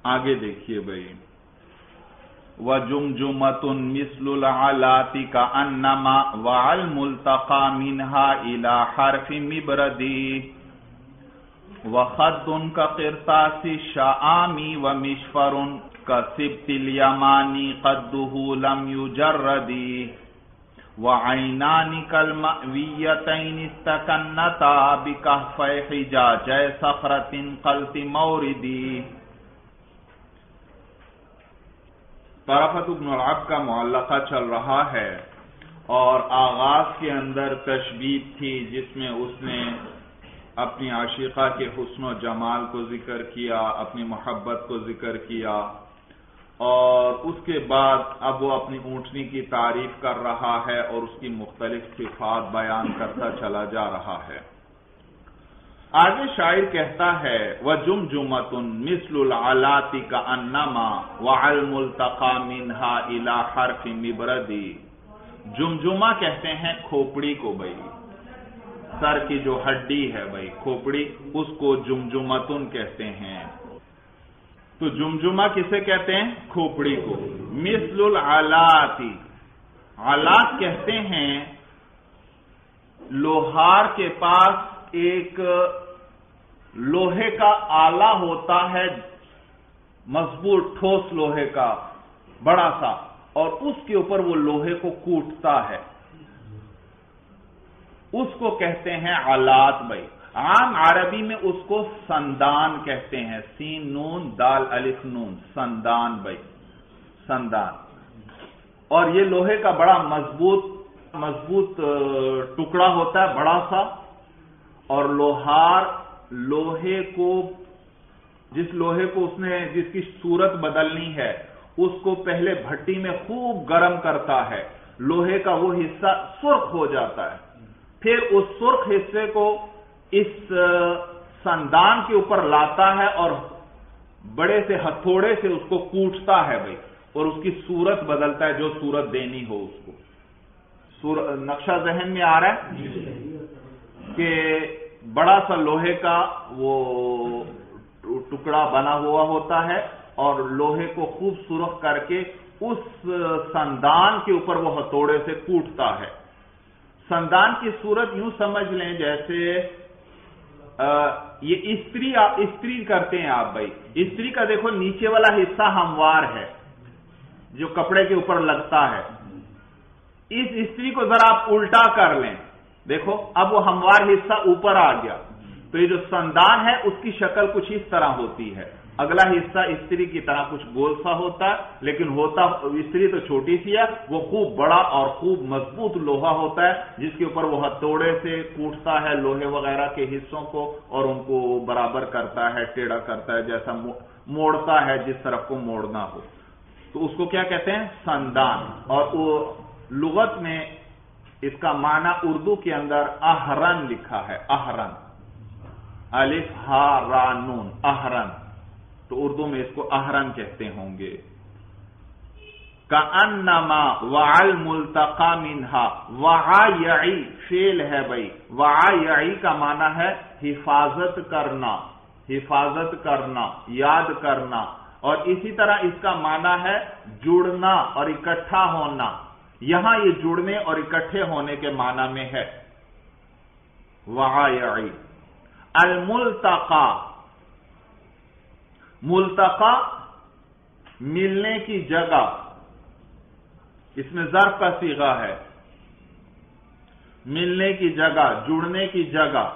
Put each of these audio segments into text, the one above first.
آگے دیکھیے بھائی، وَجُمْجُمَةٌ مِثْلُ الْعَلَاتِ كَأَنَّمَا وَالْمُلْتَقَى مِنْهَا إِلَى حَرْفِ مِبْرَدِ وَخَدٌّ كَقِرْطَاسِ الشَّآمِ وَمِشْفَرٌ كَسِبْتِ الْيَمَانِ قَدُّهُ لَمْ يُجَرَّدِ وَعَيْنَانِ كَالْمَأْوِيَّتَيْنِ اسْتَكَنَّتَا بِكَهْفَيْ حِجَاجَيْ صَخْرَةٍ قَلْتِ مَوْرِدِ۔ طرفۃ بن العبد کا معلقہ چل رہا ہے اور آغاز کے اندر تشبیہ تھی جس میں اس نے اپنی عاشقہ کے حسن و جمال کو ذکر کیا، اپنی محبت کو ذکر کیا، اور اس کے بعد اب وہ اپنی اونٹنی کی تعریف کر رہا ہے اور اس کی مختلف صفات بیان کرتا چلا جا رہا ہے۔ آگے شاعر کہتا ہے وَجُمْجُمَةٌ مِثْلُ الْعَلَاتِ كَأَنَّمَا وَالْمُلْتَقَى مِنْهَا إِلَى حَرْفِ مِبْرَدِ۔ جمجمہ کہتے ہیں کھوپڑی کو بھائی، سر کی جو ہڈی ہے بھائی کھوپڑی، اس کو جمجمتن کہتے ہیں۔ تو جمجمہ کسے کہتے ہیں؟ کھوپڑی کو۔ مثل العلات، علات کہتے ہیں لوہار کے پاس ایک لوہے کا آلہ ہوتا ہے، مضبوط ٹھوس لوہے کا بڑا سا، اور اس کے اوپر وہ لوہے کو کوٹتا ہے، اس کو کہتے ہیں علات بھائی۔ عام عربی میں اس کو سندان کہتے ہیں، سین نون دال الف نون، سندان بھائی، سندان۔ اور یہ لوہے کا بڑا مضبوط ٹکڑا ہوتا ہے، بڑا سا، اور لوہار لوہے کو، جس لوہے کو اس نے جس کی صورت بدلنی ہے اس کو پہلے بھٹی میں خوب گرم کرتا ہے، لوہے کا وہ حصہ سرخ ہو جاتا ہے، پھر اس سرخ حصے کو اس سندان کے اوپر لاتا ہے اور بڑے سے ہتھوڑے سے اس کو کوٹتا ہے بھائی، اور اس کی صورت بدلتا ہے جو صورت دینی ہو اس کو۔ نقشہ ذہن میں آ رہا ہے کہ بڑا سا لوہے کا وہ ٹکڑا بنا ہوا ہوتا ہے اور لوہے کو خوب سرخ کر کے اس سندان کے اوپر وہ ہتھوڑے سے کوٹتا ہے۔ سندان کی صورت یوں سمجھ لیں جیسے یہ استری کرتے ہیں آپ بھائی، استری کا دیکھو نیچے والا حصہ ہموار ہے جو کپڑے کے اوپر لگتا ہے، اس استری کو ذرا آپ الٹا کر لیں، دیکھو اب وہ ہموار حصہ اوپر آ گیا، تو یہ جو سندان ہے اس کی شکل کچھ اس طرح ہوتی ہے، اگلا حصہ استری کی طرح کچھ گول سا ہوتا ہے، لیکن ہوتا استری تو چھوٹی سی ہے، وہ خوب بڑا اور خوب مضبوط لوہا ہوتا ہے جس کے اوپر وہ ہتھوڑے سے کوٹتا ہے لوہے وغیرہ کے حصوں کو اور ان کو برابر کرتا ہے، ٹیڑھا کرتا ہے، جیسا موڑتا ہے جس طرف کو موڑنا ہو، تو اس کو کیا کہتے ہیں؟ سندان۔ اور وہ لغت میں اس کا معنی اردو کے اندر اہرن لکھا ہے، اہرن، الف ہا را نون، اہرن، تو اردو میں اس کو اہرن کہتے ہوں گے۔ کأنما وعالملتقى منها، وعا یعی فعل ہے بھائی، وعا یعی کا معنی ہے حفاظت کرنا، حفاظت کرنا، یاد کرنا، اور اسی طرح اس کا معنی ہے جڑنا اور اکٹھا ہونا، یہاں یہ جڑنے اور اکٹھے ہونے کے معنی میں ہے وعا یعی۔ الملتقى، ملتقى ملنے کی جگہ، اس میں ظرف کا صیغہ ہے، ملنے کی جگہ، جڑنے کی جگہ،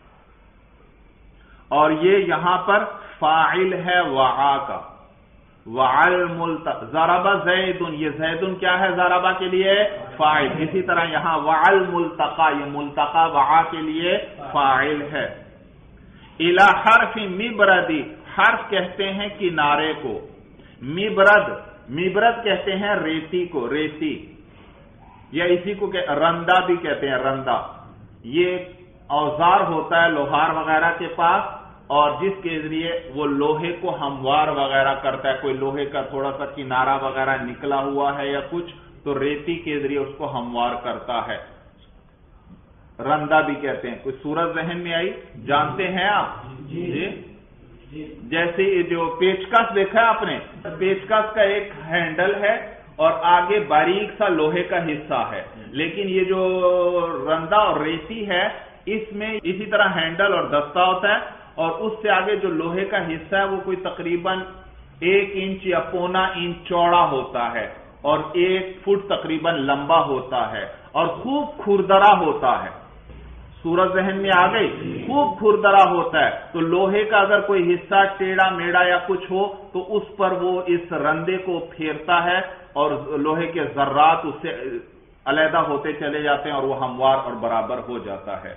اور یہ یہاں پر فاعل ہے وعا کا، وعالملتقى، ضرب زید، یہ زید کیا ہے ضربہ کے لیے؟ فاعل۔ اسی طرح یہاں وعالملتقى، یہ ملتقى وعا کے لیے فاعل ہے۔ الى حرف مبرد، حرف کہتے ہیں کنارے کو، مبرد، مبرد کہتے ہیں ریتی کو، ریتی، یا اسی کو رندہ بھی کہتے ہیں، رندہ۔ یہ اوزار ہوتا ہے لوہار وغیرہ کے پاس، اور جس کے ذریعے وہ لوہے کو ہموار وغیرہ کرتا ہے، کوئی لوہے کا تھوڑا سا کنارہ وغیرہ نکلا ہوا ہے یا کچھ، تو ریتی کے ذریعے اس کو ہموار کرتا ہے، رندہ بھی کہتے ہیں۔ کوئی صورت ذہن میں آئی؟ جانتے ہیں آپ؟ جی۔ جیسے جو پیچکس دیکھا ہے آپ نے، پیچکس کا ایک ہینڈل ہے اور آگے باریک سا لوہے کا حصہ ہے، لیکن یہ جو رندا اور ریتی ہے اس میں اسی طرح ہینڈل اور دستہ ہوتا ہے، اور اس سے آگے جو لوہے کا حصہ ہے وہ کوئی تقریباً 1 انچ یا 1.25 انچ چوڑا ہوتا ہے اور 1 فٹ تقریباً لمبا ہوتا ہے اور خوب کھردرا ہوتا ہے۔ صورت ذہن میں آ گئی؟ خوب کھردرا ہوتا ہے، تو لوہے کا اگر کوئی حصہ ٹیڑھا میڑا یا کچھ ہو تو اس پر وہ اس رندے کو پھیرتا ہے اور لوہے کے ذرات اس سے علیحدہ ہوتے چلے جاتے ہیں اور وہ ہموار اور برابر ہو جاتا ہے۔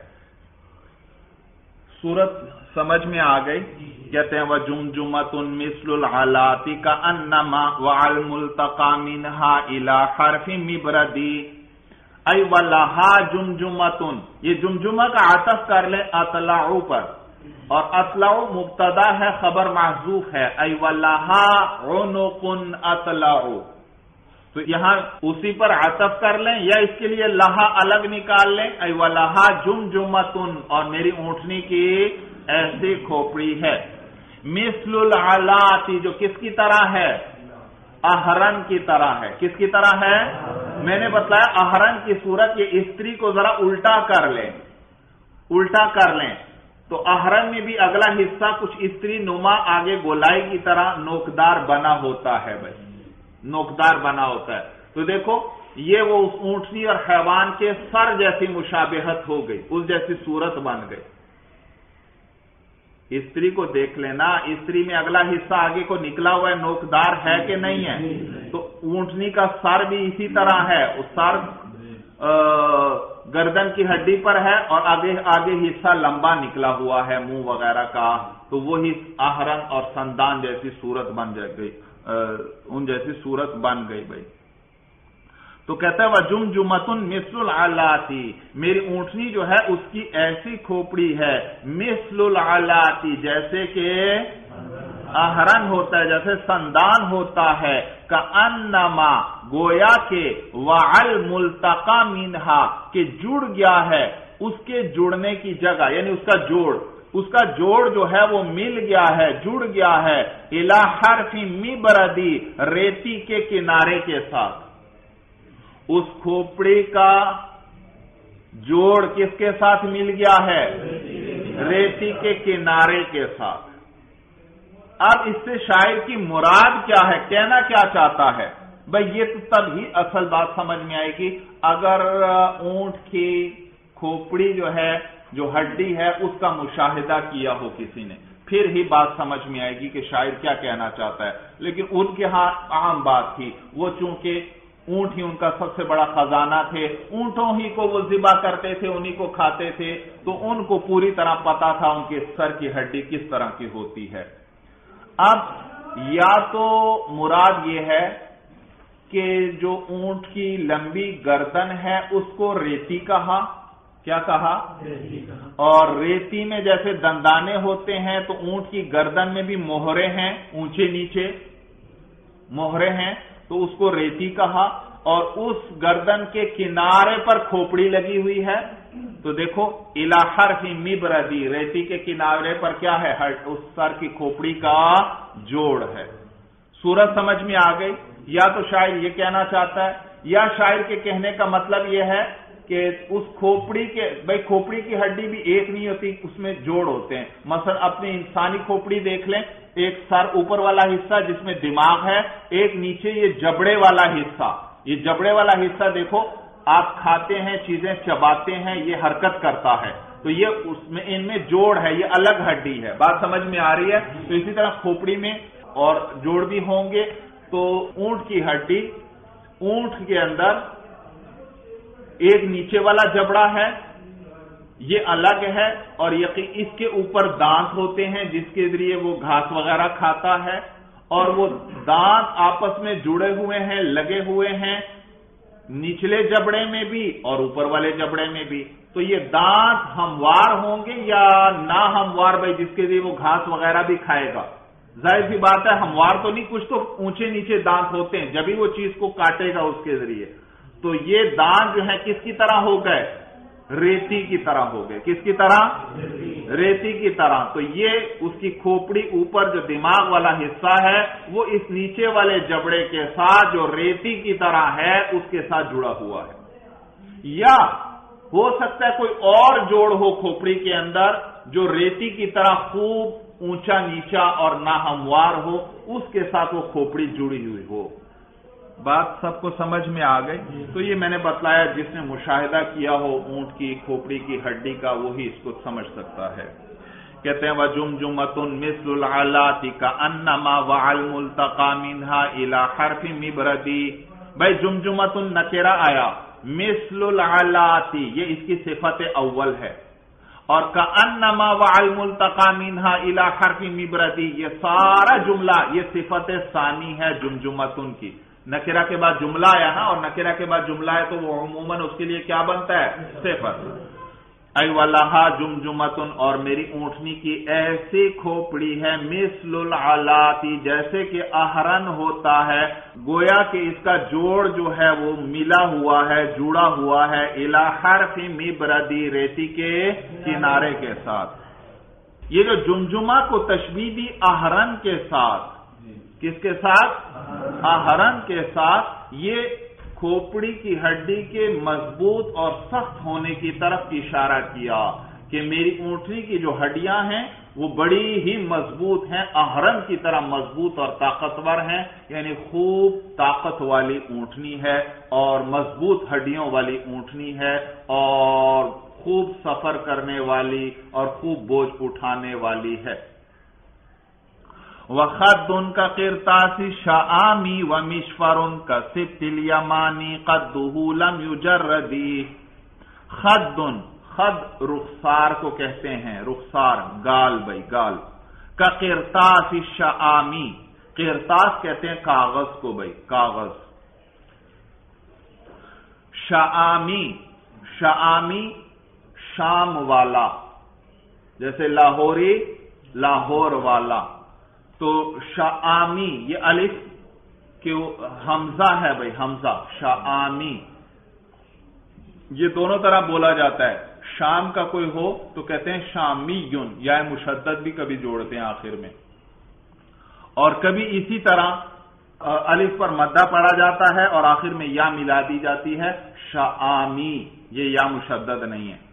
صورت سمجھ میں آ گئی؟ کہتے ہیں وَجُمْجُمَةٌ مِثْلُ الْعَلَاتِ كَأَنَّمَا وَعَلْمُلْتَقَى مِنْهَا إِلَى حَرْفِ مِبْرَدِ ای وَلَهَا جُمْجُمَةٌ، یہ جمجمہ کا عطف کر لیں اطلعو پر، اور اطلعو مبتدا ہے خبر محذوف ہے، ای وَلَهَا عُنُقٌ اطلعو، تو یہاں اسی پر عطف کر لیں یا اس کے لیے لہا الگ نکال لیں، ای وَلَهَا جُمْجُمَةٌ، اور میری اونٹنی کی ایسی کھوپڑی ہے، مثل العلاتی، جو کس کی طرح ہے؟ اہرن کی طرح ہے۔ کس کی طرح ہے؟ میں نے بتلایا اہرن کی صورت یہ استری کو ذرا الٹا کر لیں، الٹا کر لیں تو اہرن میں بھی اگلا حصہ کچھ استری نما آگے گولائی کی طرح نوکدار بنا ہوتا ہے، بھائی نوکدار بنا ہوتا ہے۔ تو دیکھو یہ وہ اس اونٹنی اور حیوان کے سر جیسی مشابہت ہو گئی، اس جیسی صورت بن گئی۔ استری کو دیکھ لینا، استری میں اگلا حصہ آگے کو نکلا ہوا ہے، نوکدار ہے کہ نہیں ہے؟ تو اونٹنی کا سر بھی اسی طرح ہے، اس سر گردن کی ہڈی پر ہے اور آگے حصہ لمبا نکلا ہوا ہے منہ وغیرہ کا، تو وہی اہرن اور سندان جیسی صورت بن گئی، ان جیسی صورت بن گئی بھائی۔ تو کہتا ہے وَجُمْجُمَةٌ مِثْلُ الْعَلَاتِ، میری اونٹنی جو ہے اس کی ایسی کھوپڑی ہے، مثل العلات، جیسے کہ اہرن ہوتا ہے، جیسے سندان ہوتا ہے، کأنما، گویا کہ وَعَلْمُلْتَقَى مِنْهَا، کہ جڑ گیا ہے اس کے جڑنے کی جگہ، یعنی اس کا جوڑ جو ہے وہ مل گیا ہے، جڑ گیا ہے، اِلَى حَرْفِ مِبْرَدِ، ریتی کے کنارے کے ساتھ۔ اس کھوپڑی کا جوڑ کس کے ساتھ مل گیا ہے؟ ریتی کے کنارے کے ساتھ۔ اب اس سے شاعر کی مراد کیا ہے، کہنا کیا چاہتا ہے؟ بھئی یہ تو تب ہی اصل بات سمجھ میں آئے گی اگر اونٹ کی کھوپڑی جو ہے، جو ہڈی ہے، اس کا مشاہدہ کیا ہو کسی نے، پھر ہی بات سمجھ میں آئے گی کہ شاعر کیا کہنا چاہتا ہے۔ لیکن ان کے ہاں عام بات تھی، وہ چونکہ اونٹ ہی ان کا سب سے بڑا خزانہ تھے، اونٹوں ہی کو وہ ذبح کرتے تھے، انہی کو کھاتے تھے، تو ان کو پوری طرح پتا تھا ان کے سر کی ہڈی کس طرح کی ہوتی ہے۔ اب یا تو مراد یہ ہے کہ جو اونٹ کی لمبی گردن ہے اس کو ریتی کہا، کیا کہا؟ اور ریتی میں جیسے دندانے ہوتے ہیں تو اونٹ کی گردن میں بھی موہرے ہیں، اونچے نیچے موہرے ہیں، تو اس کو ریتی کہا، اور اس گردن کے کنارے پر کھوپڑی لگی ہوئی ہے، تو دیکھو اِلَى حَرْفِ مِبْرَدِ، ریتی کے کنارے پر کیا ہے؟ اس سر کی کھوپڑی کا جوڑ ہے۔ صورت سمجھ میں آ گئی؟ یا تو شاعر یہ کہنا چاہتا ہے، یا شاعر کے کہنے کا مطلب یہ ہے کہ اس کھوپڑی کے، بھائی کھوپڑی کی ہڈی بھی ایک نہیں ہوتی، اس میں جوڑ ہوتے ہیں۔ مثلا اپنی انسانی کھوپڑی دیکھ لیں، ایک سر اوپر والا حصہ جس میں دماغ ہے، ایک نیچے یہ جبڑے والا حصہ، یہ جبڑے والا حصہ دیکھو، آپ کھاتے ہیں، چیزیں چباتے ہیں، یہ حرکت کرتا ہے، تو یہ اس میں ان میں جوڑ ہے، یہ الگ ہڈی ہے۔ بات سمجھ میں آ رہی ہے؟ تو اسی طرح کھوپڑی میں اور جوڑ بھی ہوں گے۔ تو اونٹ کی ہڈی، اونٹ کے اندر ایک نیچے والا جبڑا ہے، یہ الگ ہے، اور اس کے اوپر دانت ہوتے ہیں جس کے ذریعے وہ گھاس وغیرہ کھاتا ہے، اور وہ دانت آپس میں جڑے ہوئے ہیں، لگے ہوئے ہیں، نچلے جبڑے میں بھی اور اوپر والے جبڑے میں بھی۔ تو یہ دانت ہموار ہوں گے یا نہ ہموار؟ بھائی جس کے ذریعے وہ گھاس وغیرہ بھی کھائے گا، ظاہر سی بات ہے ہموار تو نہیں، کچھ تو اونچے نیچے دانت ہوتے ہیں، جبھی وہ چیز کو کاٹے گا اس کے ذریعے۔ تو یہ دانت جو ہے کس کی طرح ہو گئے؟ ریتی کی طرح ہو گئے. کس کی طرح؟ ریتی کی طرح. تو یہ اس کی کھوپڑی اوپر جو دماغ والا حصہ ہے وہ اس نیچے والے جبڑے کے ساتھ جو ریتی کی طرح ہے اس کے ساتھ جڑا ہوا ہے. یا ہو سکتا ہے کوئی اور جوڑ ہو کھوپڑی کے اندر جو ریتی کی طرح خوب اونچا نیچا اور ناہموار ہو، اس کے ساتھ وہ کھوپڑی جڑی ہوئی ہو. بات سب کو سمجھ میں آ گئی؟ تو یہ میں نے بتلایا جس نے مشاہدہ کیا ہو اونٹ کی کھوپڑی کی ہڈی کا وہی اس کو سمجھ سکتا ہے. کہتے ہیں وَجُمْجُمَةٌ مِثْلُ الْعَلَاتِ كَأَنَّمَا وَعَلْمُ الْتَقَى مِنْهَا إِلَى حَرْفِ مِبْرَدِ. بھائی جمجمتن نکرہ آیا، مثل العلات یہ اس کی صفت اول ہے، اور کأنما وعلم التقى منها الى حرف مبردی یہ سارا جملہ یہ صفت ثانی ہے جمجمتن کی. نکرہ کے بعد جملہ آیا نا، اور نکرہ کے بعد جملہ ہے تو وہ عموماً اس کے لیے کیا بنتا ہے؟ صفت. ای ولہا جمجمتن اور میری اونٹنی کی ایسی کھوپڑی ہے، مثل العلاتی جیسے کہ اہرن ہوتا ہے، گویا کہ اس کا جوڑ جو ہے وہ ملا ہوا ہے، جڑا ہوا ہے، الی حرف مبردی ریتی کے کنارے کے ساتھ. یہ جو جمجمہ کو تشبیہ دی اہرن کے ساتھ، کس کے ساتھ؟ اہرن کے ساتھ. یہ کھوپڑی کی ہڈی کے مضبوط اور سخت ہونے کی طرف اشارہ کیا کہ میری اونٹنی کی جو ہڈیاں ہیں وہ بڑی ہی مضبوط ہیں، اہرن کی طرح مضبوط اور طاقتور ہیں، یعنی خوب طاقت والی اونٹنی ہے اور مضبوط ہڈیوں والی اونٹنی ہے اور خوب سفر کرنے والی اور خوب بوجھ اٹھانے والی ہے. وخد کا قرطاس شعامی ومشفر کا سبط الیمانی قدہ لم یجردی. خد رخسار کو کہتے ہیں، رخسار گال، بھائی گال. کا قرطاس شعامی، قرطاس کہتے ہیں کاغذ کو، بھائی کاغذ. شعامی شام والا، جیسے لاہوری لاہور والا. تو شعامی یہ الف کہ حمزہ ہے، بھائی حمزہ. شعامی یہ دونوں طرح بولا جاتا ہے. شام کا کوئی ہو تو کہتے ہیں شامیون، یا مشدد بھی کبھی جوڑتے ہیں آخر میں، اور کبھی اسی طرح الف پر مدہ پڑا جاتا ہے اور آخر میں یا ملا دی جاتی ہے. شعامی یہ یا مشدد نہیں ہے.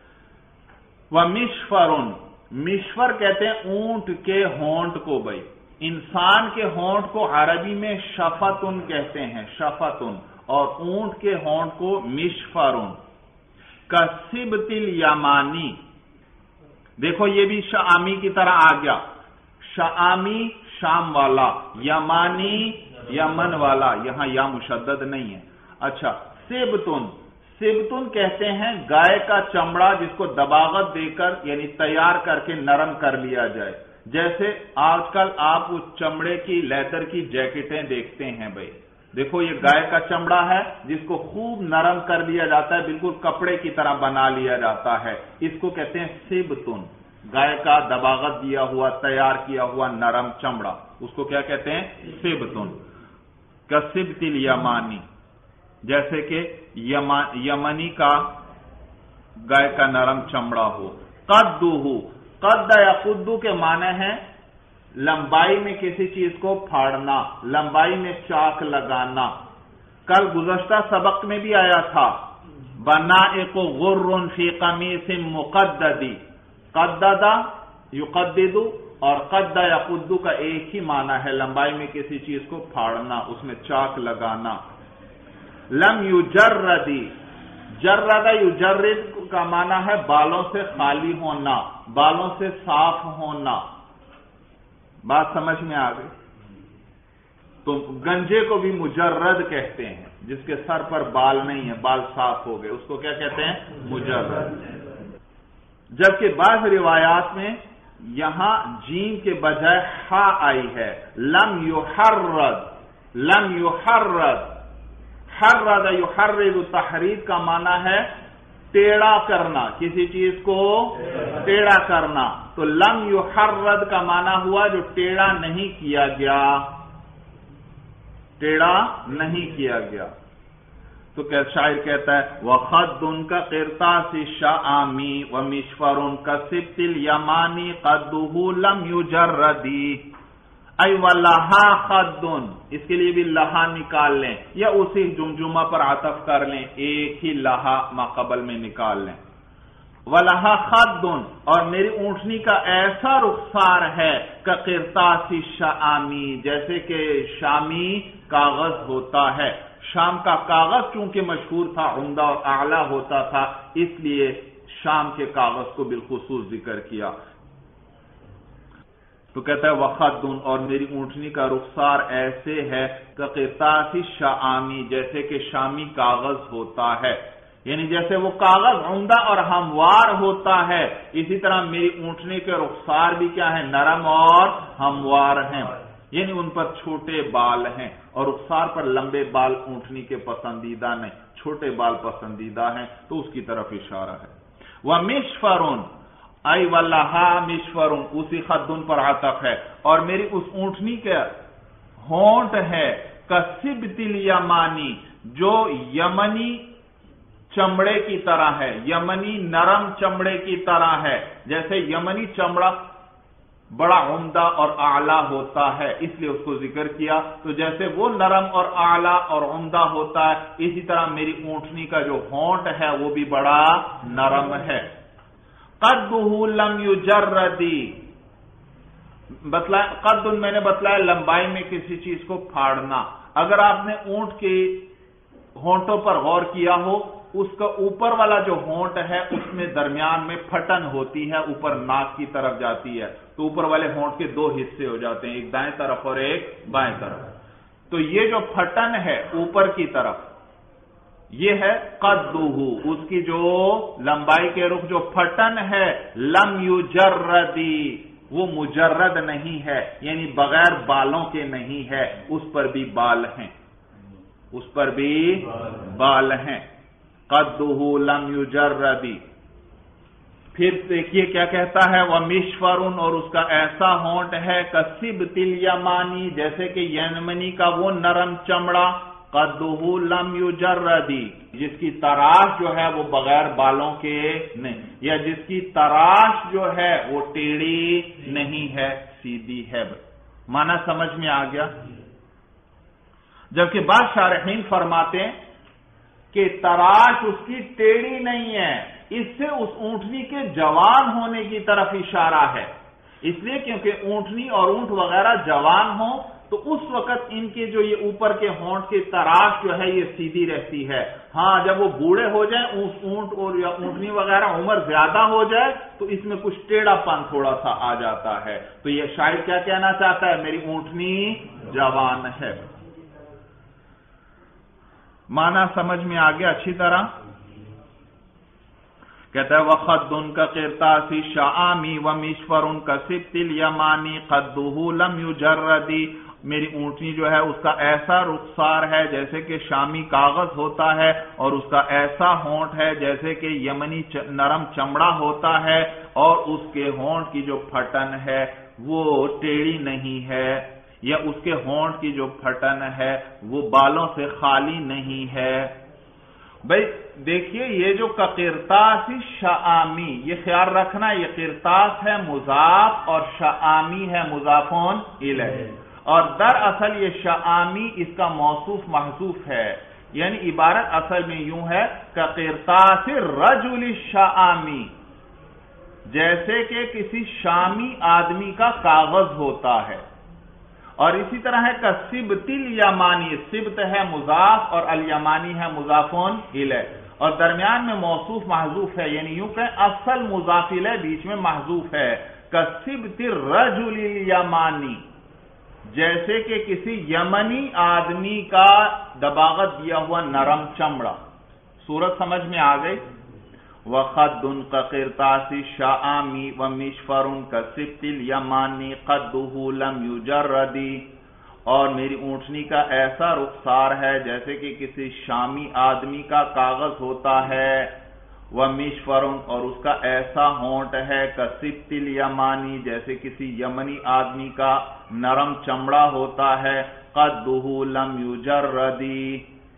ومشفرن، مشفر کہتے ہیں اونٹ کے ہونٹ کو، بھائی انسان کے ہونٹ کو عربی میں شفتن کہتے ہیں، شفتن، اور اونٹ کے ہونٹ کو مشفرن. کا سبط الیمانی، دیکھو یہ بھی شامی کی طرح آ گیا. شامی شام والا، یمانی یمن والا، یہاں یا مشدد نہیں ہے. اچھا سبتن کہتے ہیں گائے کا چمڑا جس کو دباغت دے کر یعنی تیار کر کے نرم کر لیا جائے. جیسے آج کل آپ وہ چمڑے کی لیدر کی جیکٹیں دیکھتے ہیں، بھائی دیکھو یہ گائے کا چمڑا ہے جس کو خوب نرم کر لیا جاتا ہے، بالکل کپڑے کی طرح بنا لیا جاتا ہے. اس کو کہتے ہیں سبتن، گائے کا دباغت دیا ہوا تیار کیا ہوا نرم چمڑا، اس کو کیا کہتے ہیں؟ سبتن. کا سبط الیمانی جیسے کہ یمنی کا گائے کا نرم چمڑا ہو. قد یا قدو کے معنی ہیں لمبائی میں کسی چیز کو پھاڑنا، لمبائی میں چاک لگانا. کل گزشتہ سبق میں بھی آیا تھا بنائق غر فی قمیص مقدد. قدد یقدد اور قد یا قدو کا ایک ہی معنی ہے، لمبائی میں کسی چیز کو پھاڑنا، اس میں چاک لگانا. لم یجردی، جرد یجرد کا معنی ہے بالوں سے خالی ہونا، بالوں سے صاف ہونا. بات سمجھ میں آ گئی؟ تو گنجے کو بھی مجرد کہتے ہیں، جس کے سر پر بال نہیں ہے، بال صاف ہو گئے، اس کو کیا کہتے ہیں؟ مجرد. جبکہ بعض روایات میں یہاں جیم کے بجائے ہا آئی ہے. لم یحرد، لم یحرد، حرد یحرد تحرید کا معنی ہے ٹیڑھا کرنا، کسی چیز کو ٹیڑھا کرنا. تو لم یحرد کا معنی ہوا جو ٹیڑھا نہیں کیا گیا، ٹیڑھا نہیں کیا گیا. تو شاعر کہتا ہے وَخَدٌّ كَقِرْطَاسِ الشَّعَامِ وَمِشْفَرٌ كَالسِّبْطِ الْيَمَانِ قَدُّهُ لَمْ يُجَرَّدِ ای وَلَهَا خَدٌّ، اس کے لیے بھی لہا نکال لیں یا اسی جمجمہ پر عطف کر لیں، ایک ہی لہا ما قبل میں نکال لیں۔ وَلَهَا خَدٌّ، اور میری اونٹنی کا ایسا رخسار ہے كَقِرْطَاسِ الشَّعَامِ، جیسے کہ شامی کاغذ ہوتا ہے۔ شام کا کاغذ چونکہ مشہور تھا، عمدہ اور اعلیٰ ہوتا تھا، اس لیے شام کے کاغذ کو بالخصوص ذکر کیا۔ تو کہتا ہے وَخَدٌّ، اور میری اونٹنی کا رخسار ایسے ہے كَقِرْطَاسِ الشَّعَامِ، جیسے کہ شامی کاغذ ہوتا ہے، یعنی جیسے وہ کاغذ عمدہ اور ہموار ہوتا ہے، اسی طرح میری اونٹنی کے رخسار بھی کیا ہے؟ نرم اور ہموار ہیں، یعنی ان پر چھوٹے بال ہیں، اور رخسار پر لمبے بال اونٹنی کے پسندیدہ نہیں، چھوٹے بال پسندیدہ ہیں، تو اس کی طرف اشارہ ہے۔ وَمِشْفَرٌ ای وَلَهَا مِشْفَرٌ، اسی خدن پر عطف ہے، اور میری اس اونٹنی کے ہونٹ ہے كَالسِّبْطِ الْيَمَانِ، جو یمنی چمڑے کی طرح ہے، یمنی نرم چمڑے کی طرح ہے، جیسے یمنی چمڑا بڑا عمدہ اور اعلیٰ ہوتا ہے، اس لیے اس کو ذکر کیا، تو جیسے وہ نرم اور اعلیٰ اور عمدہ ہوتا ہے، اسی طرح میری اونٹنی کا جو ہونٹ ہے وہ بھی بڑا نرم ہے۔ قَدُّهُ لَمْ يُجَرَّدِ، قد میں نے بتلایا لمبائی میں کسی چیز کو پھاڑنا۔ اگر آپ نے اونٹ کے ہونٹوں پر غور کیا ہو، اس کا اوپر والا جو ہونٹ ہے اس میں درمیان میں پھٹن ہوتی ہے، اوپر ناک کی طرف جاتی ہے، تو اوپر والے ہونٹ کے دو حصے ہو جاتے ہیں، ایک دائیں طرف اور ایک بائیں طرف۔ تو یہ جو پھٹن ہے اوپر کی طرف، یہ ہے قدُّهُ، اس کی جو لمبائی کے رخ جو پھٹن ہے، لم یجرد، وہ مجرد نہیں ہے، یعنی بغیر بالوں کے نہیں ہے، اس پر بھی بال ہیں، اس پر بھی بال ہیں۔ قدُّهُ لم یجرد، پھر دیکھیے کیا کہتا ہے وَمِشْفَرٌ، اور اس کا ایسا ہونٹ ہے كَالسِّبْطِ الْيَمَانِ، جیسے کہ یمنی کا وہ نرم چمڑا، قدُّهُ لم یجرد، جس کی تراش جو ہے وہ بغیر بالوں کے نہیں، یا جس کی تراش جو ہے وہ ٹیڑھی نہیں ہے، سیدھی ہے۔ معنی سمجھ میں آ گیا؟ جبکہ بعض شارحین فرماتے ہیں کہ تراش اس کی ٹیڑھی نہیں ہے، اس سے اس اونٹنی کے جوان ہونے کی طرف اشارہ ہے، اس لیے کیونکہ اونٹنی اور اونٹ وغیرہ جوان ہوں تو اس وقت ان کے جو یہ اوپر کے ہونٹ کی تراش جو ہے یہ سیدھی رہتی ہے۔ ہاں جب وہ بوڑھے ہو جائیں، اس اونٹ اور یا اونٹنی وغیرہ عمر زیادہ ہو جائے تو اس میں کچھ ٹیڑھا پن تھوڑا سا آ جاتا ہے۔ تو یہ شاعر کیا کہنا چاہتا ہے؟ میری اونٹنی جوان ہے۔ معنی سمجھ میں آ گیا اچھی طرح؟ کہتا ہے وَخَدٌّ كَقِرْطَاسِ الشَّعَامِ وَمِشْفَرٌ كَالسِّبْطِ الْيَمَانِ قَدُّهُ لَمْ يُجَرَّدِ، میری اونٹنی جو ہے اس کا ایسا رخسار ہے جیسے کہ شامی کاغذ ہوتا ہے، اور اس کا ایسا ہونٹ ہے جیسے کہ یمنی نرم چمڑا ہوتا ہے، اور اس کے ہونٹ کی جو پھٹن ہے وہ ٹیڑھی نہیں ہے، یا اس کے ہونٹ کی جو پھٹن ہے وہ بالوں سے خالی نہیں ہے۔ بھئی دیکھیے یہ جو قرطاس شعامی، یہ خیال رکھنا یہ قرطاس ہے مضاف اور شعامی ہے مضاف الیہ، اور دراصل یہ شعامی اس کا موصوف محذوف ہے، یعنی عبارت اصل میں یوں ہے کہ قرطاس الرجل الشعامی، جیسے کہ کسی شامی آدمی کا کاغذ ہوتا ہے، اور اسی طرح ہے کہ سبت الیمانی، سبت ہے مضاف اور الیمانی ہے مضاف الیہ، اور درمیان میں موصوف محذوف ہے، یعنی یوں کہ اصل مضاف الیہ بیچ میں محذوف ہے، کہ سبت الرجل الیمانی، جیسے کہ کسی یمنی آدمی کا دباغت دیا ہوا نرم چمڑا۔ صورت سمجھ میں آ گئی؟ وَخَدٌّ كَقِرْطَاسِ الشَّعَامِ وَمِشْفَرٌ كَالسِّبْطِ الْيَمَانِ قَدُّهُ لَمْ يُجَرَّدِ، اور میری اونٹنی کا ایسا رخسار ہے جیسے کہ کسی شامی آدمی کا کاغذ ہوتا ہے، وَمِشْفَرٌ، اور اس کا ایسا ہونٹ ہے كَالسِّبْطِ الْيَمَانِ، جیسے کسی یمنی آدمی کا نرم چمڑا ہوتا ہے، قَدُّهُ لَمْ يُجَرَّدِ،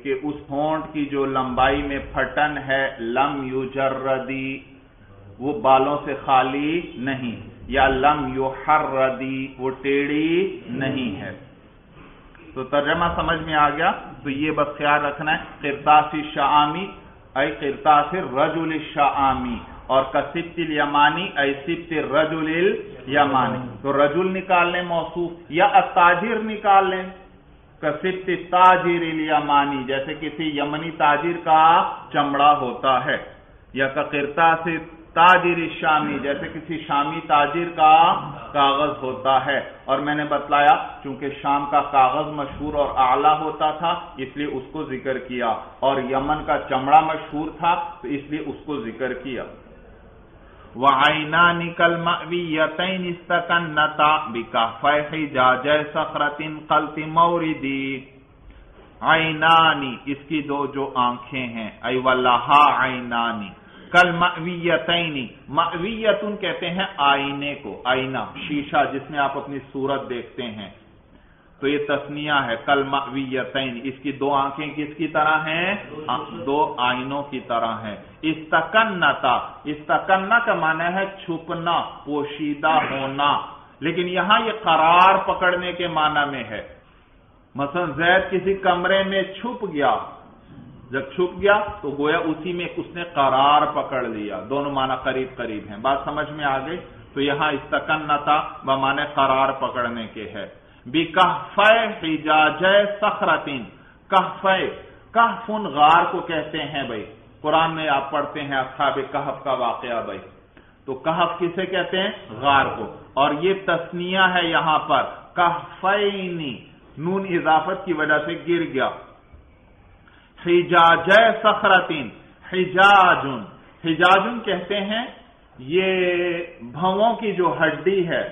کہ اس ہونٹ کی جو لمبائی میں پھٹن ہے، لم یجردی، وہ بالوں سے خالی نہیں، یا لم یحردی، وہ ٹیڑھی نہیں ہے۔ تو ترجمہ سمجھ میں آ گیا؟ تو یہ بس خیال رکھنا ہے، قرطاس الشعامی ای قرطاس الرجل الشعامی، اور کسبت الیمانی ای سبت الرجل الیمانی۔ تو رجل نکال لیں موصوف، یا التاجر نکال لیں، کسبت التاجر الیمانی، جیسے کسی یمنی تاجر کا چمڑا ہوتا ہے، یا قرطاس تاجر الشامی، جیسے کسی شامی تاجر کا کاغذ ہوتا ہے۔ اور میں نے بتلایا چونکہ شام کا کاغذ مشہور اور اعلیٰ ہوتا تھا اس لیے اس کو ذکر کیا، اور یمن کا چمڑا مشہور تھا تو اس لیے اس کو ذکر کیا۔ وَعَيْنَانِ كَالْمَأْوِيَّتَيْنِ اسْتَكَنَّتَا بِكَهْفَيْ حِجَاجِ صَخْرَةٍ قَلْتِ مَوْرِدِي۔ عینانی، اس کی دو جو آنکھیں ہیں، ای وَلَهَا عَيْنَانِ کالمأویتین، مأویتن کہتے ہیں آئینے کو، آئینہ، شیشہ جس میں آپ اپنی صورت دیکھتے ہیں، تو یہ تثنیہ ہے، کالمأویتین، اس کی دو آنکھیں کس کی طرح ہیں؟ دو آئینوں کی طرح ہیں۔ استکنتا، استکنہ کا معنی ہے چھپنا، پوشیدہ ہونا، لیکن یہاں یہ قرار پکڑنے کے معنی میں ہے۔ مثلا زید کسی کمرے میں چھپ گیا، جب چھپ گیا تو گویا اسی میں اس نے قرار پکڑ لیا، دونوں معنی قریب قریب ہیں۔ بات سمجھ میں آ گئی؟ تو یہاں استکنتا بمعنی قرار پکڑنے کے ہے۔ بِكَهْفَيْ حِجَاجِ صَخْرَةٍ، کہفے، کہفن غار کو کہتے ہیں بھائی، قرآن میں آپ پڑھتے ہیں اصحاب کہف کا واقعہ بھائی، تو کہف کسے کہتے ہیں؟ غار کو، اور یہ تثنیہ ہے یہاں پر، کہفینی، نون اضافت کی وجہ سے گر گیا۔ حجاج صخرتین، حجاجن، حجاجن کہتے ہیں یہ بھووں کی جو ہڈی ہے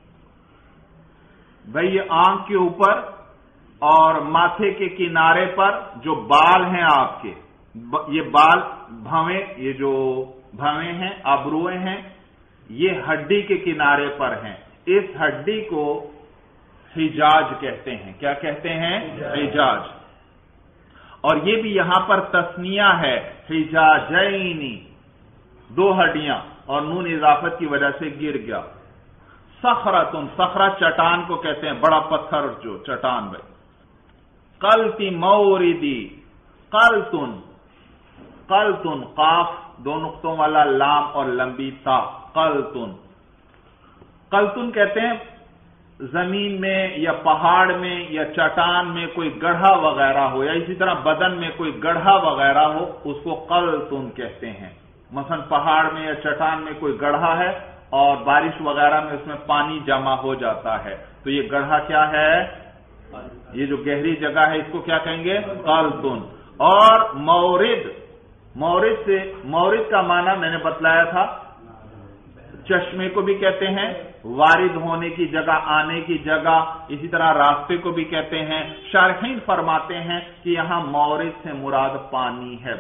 بھئی، یہ آنکھ کے اوپر اور ماتھے کے کنارے پر جو بال ہیں آپ کے، یہ بال بھویں، یہ جو بھویں ہیں، ابروئیں ہیں، یہ ہڈی کے کنارے پر ہیں، اس ہڈی کو حجاج کہتے ہیں۔ کیا کہتے ہیں؟ حجاج۔ اور یہ بھی یہاں پر تثنیہ ہے، حجاجینی، دو ہڈیاں، اور نون اضافت کی وجہ سے گر گیا۔ صخرتن، صخرہ چٹان کو کہتے ہیں، بڑا پتھر جو چٹان بھائی۔ قلت موردی، قلتن، قلتن، قاف دو نقطوں والا لام اور لمبی تا، قلتن، قلتن کہتے ہیں زمین میں یا پہاڑ میں یا چٹان میں کوئی گڑھا وغیرہ ہو، یا اسی طرح بدن میں کوئی گڑھا وغیرہ ہو، اس کو قلتن کہتے ہیں۔ مثلا پہاڑ میں یا چٹان میں کوئی گڑھا ہے اور بارش وغیرہ میں اس میں پانی جمع ہو جاتا ہے، تو یہ گڑھا کیا ہے؟ یہ جو گہری جگہ ہے اس کو کیا کہیں گے؟ قلتن۔ اور مورد، مورد سے، مورد کا معنی میں نے بتلایا تھا، چشمے کو بھی کہتے ہیں، وارد ہونے کی جگہ، آنے کی جگہ، اسی طرح راستے کو بھی کہتے ہیں۔ شارحین فرماتے ہیں کہ یہاں مورد سے مراد پانی ہے۔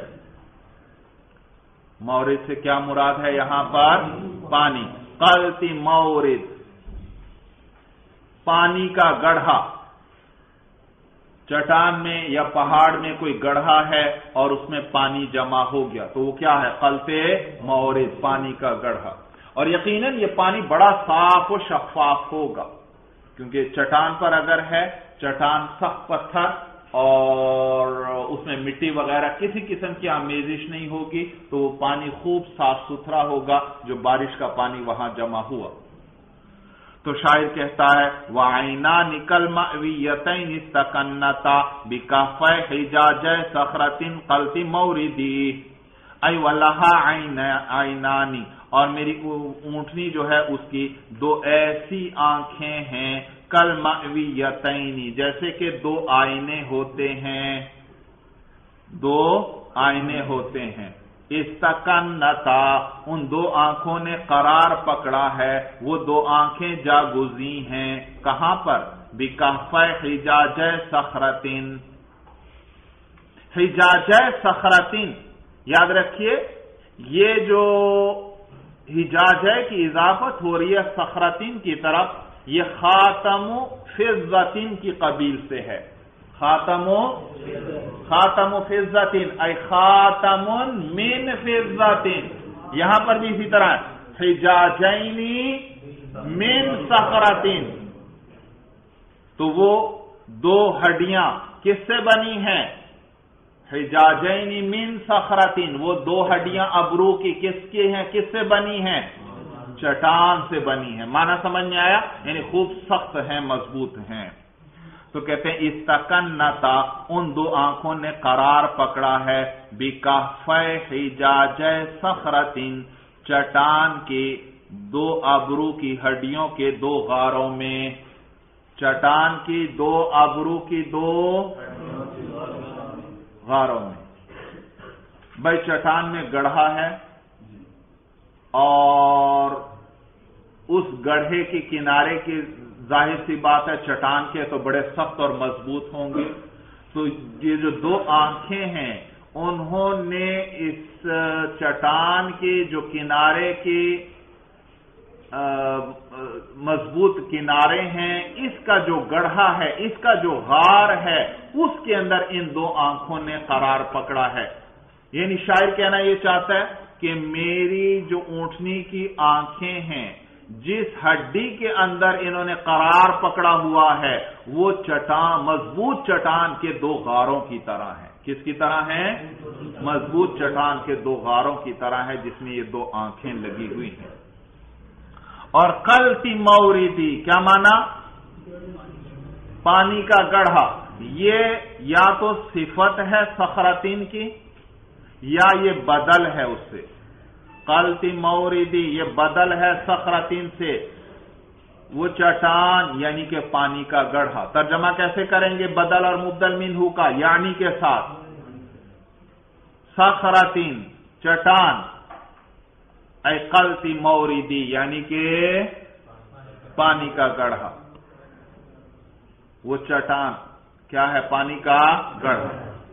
مورد سے کیا مراد ہے یہاں پر؟ پانی۔ قلت مورد، پانی کا گڑھا، چٹان میں یا پہاڑ میں کوئی گڑھا ہے اور اس میں پانی جمع ہو گیا، تو وہ کیا ہے؟ قلت مورد، پانی کا گڑھا۔ اور یقیناً یہ پانی بڑا صاف و شفاف ہوگا، کیونکہ چٹان پر اگر ہے، چٹان سخت پتھر اور اس میں مٹی وغیرہ کسی قسم کی آمیزش نہیں ہوگی، تو وہ پانی خوب صاف ستھرا ہوگا جو بارش کا پانی وہاں جمع ہوا۔ تو شاعر کہتا ہے وَعَيْنَانِ كَالْمَأْوِيَّتَيْنِ اسْتَكَنَّتَا بِكَهْفَيْ حِجَاجِ صَخْرَةٍ قَلْتِ مَوْرِدِي، اَيْ وَلَهَا عَيْنَانِ، اور میری اونٹنی جو ہے اس کی دو ایسی آنکھیں ہیں، کالمأویتین، جیسے کہ دو آئینے ہوتے ہیں، دو آئینے ہوتے ہیں۔ استکنتا، ان دو آنکھوں نے قرار پکڑا ہے، وہ دو آنکھیں جاگزی ہیں، کہاں پر؟ بکہفِ حجاج صخرتن، حجاج صخرتن، یاد رکھیے یہ جو حجاجہ کی اضافت ہو رہی ہے صخرتن کی طرف، یہ خاتم فضتن کی قبیل سے ہے۔ خاتم فضتن ای خاتم من فضتن. یہاں پر بھی اسی طرح حجاجین من صخرتن، تو وہ دو ہڈیاں کس سے بنی ہیں؟ حجاجین من صخرتن، وہ دو ہڈیاں ابرو کی کس کی ہیں، کس سے بنی ہیں؟ چٹان سے بنی ہیں. معنی سمجھ میں آیا؟ یعنی خوب سخت ہیں، مضبوط ہیں. تو کہتے ہیں استکنتا، ان دو آنکھوں نے قرار پکڑا ہے، بکہفِ حجاج صخرتن، چٹان کے دو ابرو کی ہڈیوں کے دو غاروں میں. چٹان کی دو ابرو کی دو غاروں میں. بھائی چٹان میں گڑھا ہے اور اس گڑھے کے کنارے کی ظاہر سی بات ہے چٹان کے تو بڑے سخت اور مضبوط ہوں گے. تو یہ جو دو آنکھیں ہیں انہوں نے اس چٹان کے جو کنارے کے مضبوط کنارے ہیں، اس کا جو گڑھا ہے، اس کا جو غار ہے، اس کے اندر ان دو آنکھوں نے قرار پکڑا ہے. یعنی شاعر کہنا یہ چاہتا ہے کہ میری جو اونٹنی کی آنکھیں ہیں، جس ہڈی کے اندر انہوں نے قرار پکڑا ہوا ہے، وہ چٹان، مضبوط چٹان کے دو غاروں کی طرح ہے. کس کی طرح ہیں؟ مضبوط چٹان کے دو غاروں کی طرح ہے جس میں یہ دو آنکھیں لگی ہوئی ہیں. اور قلتی موردی کیا مانا؟ پانی کا گڑھا. یہ یا تو صفت ہے صخرتین کی یا یہ بدل ہے اس سے. قلتی موردی یہ بدل ہے صخرتین سے، وہ چٹان یعنی کہ پانی کا گڑھا. ترجمہ کیسے کریں گے بدل اور مبدل منہ کا؟ یعنی کے ساتھ. صخرتین چٹان، اے قلتی موردی یعنی کہ پانی کا گڑھا. وہ چٹان کیا ہے؟ پانی کا گڑھا.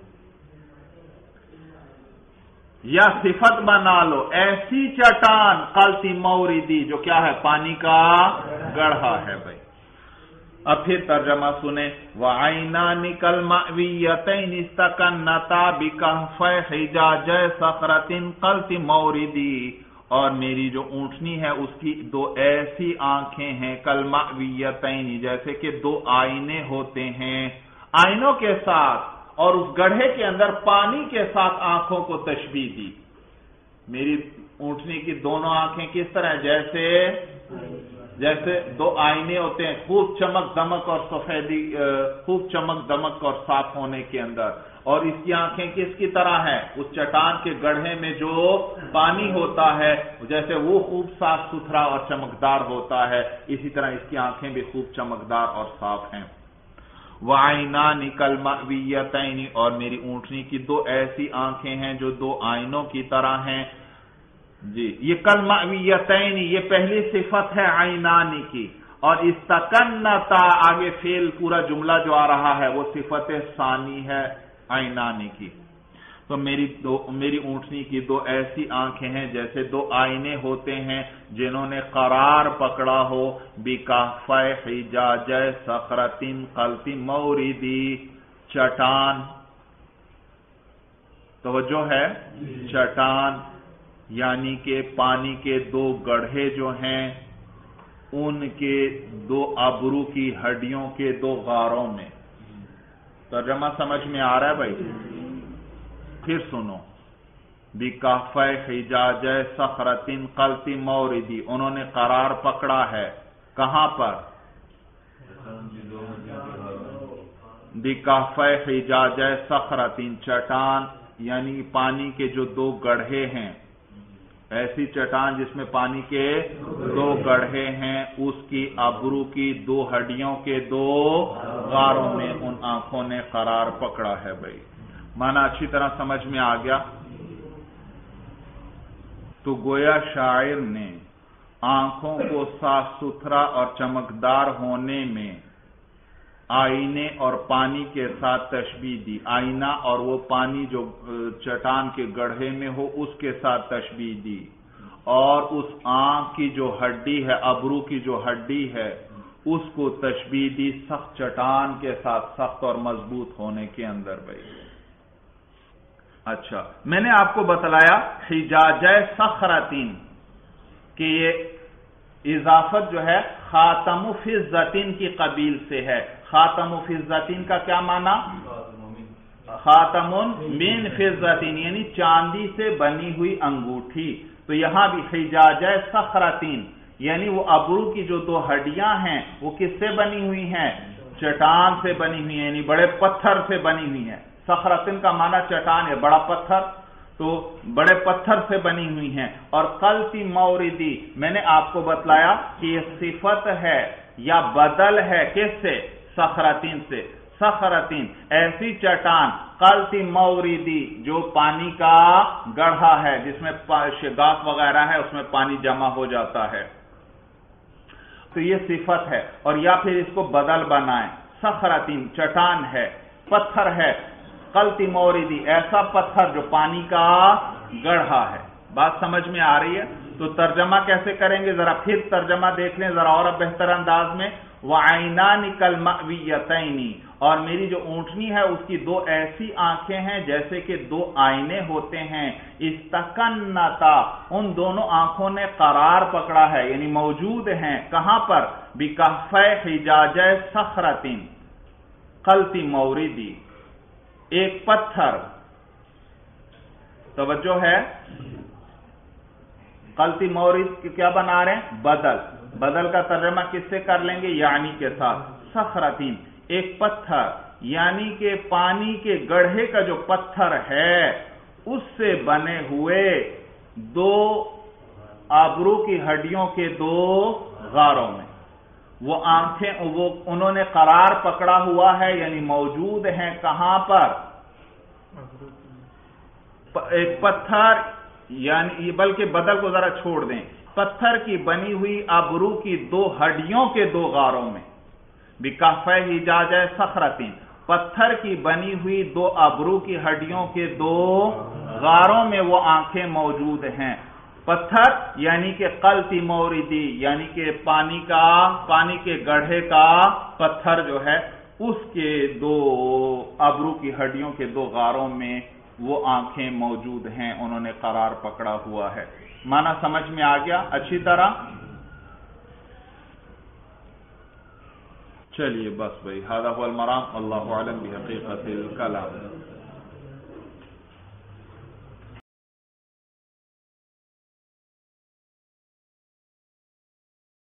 یا صفت بنا لو ایسی چٹان قلتی موردی جو کیا ہے؟ پانی کا گڑھا ہے. بھائی اب پھر ترجمہ سنیں. وَعَيْنَانِ كَالْمَأْوِيَّتَيْنِ اسْتَكَنَّتَا بِكَهْفِ حِجَاجِ صَخْرَةٍ قَلْتِ مَوْرِدِي، اور میری جو اونٹنی ہے اس کی دو ایسی آنکھیں ہیں، کالمأویتین جیسے کہ دو آئینے ہوتے ہیں، آئینوں کے ساتھ، اور اس گڑھے کے اندر پانی کے ساتھ آنکھوں کو تشبیہ دی. میری اونٹنی کی دونوں آنکھیں کس طرح؟ جیسے دو آئینے ہوتے ہیں، خوب چمک دمک اور سفیدی، خوب چمک دمک اور صاف ہونے کے اندر. اور اس کی آنکھیں کس کی طرح ہیں؟ اس چٹان کے گڑھے میں جو پانی ہوتا ہے جیسے وہ خوب صاف ستھرا اور چمکدار ہوتا ہے، اسی طرح اس کی آنکھیں بھی خوب چمکدار اور صاف ہیں. وَعَيْنَانِ كَالْمَأْوِيَّتَيْنِ، اور میری اونٹنی کی دو ایسی آنکھیں ہیں جو دو آئینوں کی طرح ہیں. جی یہ کالمأویتین یہ پہلی صفت ہے عینانی کی، اور استکنتا آگے فعل پورا جملہ جو آ رہا ہے وہ صفت ثانی ہے عینانی کی. تو میری اونٹنی کی دو ایسی آنکھیں ہیں جیسے دو آئینے ہوتے ہیں جنہوں نے قرار پکڑا ہو بکہفِ حجاج صخرتن قلتی موردی، چٹان، توجہ ہے، چٹان یعنی کہ پانی کے دو گڑھے جو ہیں ان کے دو ابرو کی ہڈیوں کے دو غاروں میں. ترجمہ سمجھ میں آ رہا ہے بھائی؟ پھر سنو. بکہفِ حجاج صخرتن قلتی موردی، انہوں نے قرار پکڑا ہے کہاں پر؟ بکہفِ حجاج صخرتن، چٹان یعنی پانی کے جو دو گڑھے ہیں، ایسی چٹان جس میں پانی کے دو گڑھے ہیں، اس کی ابرو کی دو ہڈیوں کے دو غاروں میں ان آنکھوں نے قرار پکڑا ہے. بھائی معنی اچھی طرح سمجھ میں آ گیا؟ تو گویا شاعر نے آنکھوں کو صاف ستھرا اور چمکدار ہونے میں آئینے اور پانی کے ساتھ تشبیہ دی. آئینہ اور وہ پانی جو چٹان کے گڑھے میں ہو اس کے ساتھ تشبیہ دی، اور اس آنکھ کی جو ہڈی ہے، ابرو کی جو ہڈی ہے، اس کو تشبیہ دی سخت چٹان کے ساتھ، سخت اور مضبوط ہونے کے اندر بھائی۔ اچھا، میں نے آپ کو بتلایا حجاجہ صخرتین کہ یہ اضافت جو ہے خاتم فضتین کی قبیل سے ہے۔ خاتم فضتین کا کیا معنی؟ خاتم من فضتین، یعنی چاندی سے بنی ہوئی انگوٹھی۔ تو یہاں بھی حجاجہ صخرتین یعنی وہ ابرو کی جو دو ہڈیاں ہیں وہ کس سے بنی ہوئی ہیں؟ چٹان سے بنی ہوئی ہیں، یعنی بڑے پتھر سے بنی ہوئی ہیں۔ صخرتن کا معنی چٹان ہے، بڑا پتھر، تو بڑے پتھر سے بنی ہوئی ہیں۔ اور قلتی موردی میں نے آپ کو بتلایا کہ یہ صفت ہے یا بدل ہے کس سے؟ صخرتین سے۔ صخرتین ایسی چٹان، قلتی موردی جو پانی کا گڑھا ہے، جس میں گاس وغیرہ ہے، اس میں پانی جمع ہو جاتا ہے، تو یہ صفت ہے۔ اور یا پھر اس کو بدل بنائیں، صخرتین چٹان ہے، پتھر ہے، قلتی موردی ایسا پتھر جو پانی کا گڑھا ہے۔ بات سمجھ میں آ رہی ہے؟ تو ترجمہ کیسے کریں گے؟ ذرا پھر ترجمہ دیکھ لیں ذرا اور بہتر انداز میں۔ وَعَيْنَانِ كَالْمَأْوِيَّتَيْنِ، اور میری جو اونٹنی ہے اس کی دو ایسی آنکھیں ہیں جیسے کہ دو آئینے ہوتے ہیں۔ استقنتا، ان دونوں آنکھوں نے قرار پکڑا ہے، یعنی موجود ہیں کہاں پر؟ بِكَهْفَيْ حِجَاجَيْ صَخْرَةٍ قَلْتِ موردی، ایک پتھر، توجہ ہے، قلتی مورد کیا بنا رہے ہیں؟ بدل۔ بدل کا ترجمہ کس سے کر لیں گے؟ یعنی کے ساتھ۔ صخرتین ایک پتھر، یعنی کہ پانی کے گڑھے کا جو پتھر ہے اس سے بنے ہوئے دو آبرو کی ہڈیوں کے دو غاروں میں وہ آنکھیں، وہ انہوں نے قرار پکڑا ہوا ہے، یعنی موجود ہیں کہاں پر؟ ایک پتھر، یعنی بلکہ بدل کو ذرا چھوڑ دیں، پتھر کی بنی ہوئی ابرو کی دو ہڈیوں کے دو غاروں میں۔ بِكَهْفَيْ حِجَاجَيْ صَخْرَةٍ، پتھر کی بنی ہوئی دو ابرو کی ہڈیوں کے دو غاروں میں وہ آنکھیں موجود ہیں۔ پتھر یعنی کہ قلتی موردی، یعنی کہ پانی کے گڑھے کا پتھر جو ہے اس کے دو ابرو کی ہڈیوں کے دو غاروں میں وہ آنکھیں موجود ہیں، انہوں نے قرار پکڑا ہوا ہے۔ معنی سمجھ میں آ گیا اچھی طرح؟ چلیے بس بھائی، ھذا ھو المرام، اللہ اعلم بحقیقت الکلام۔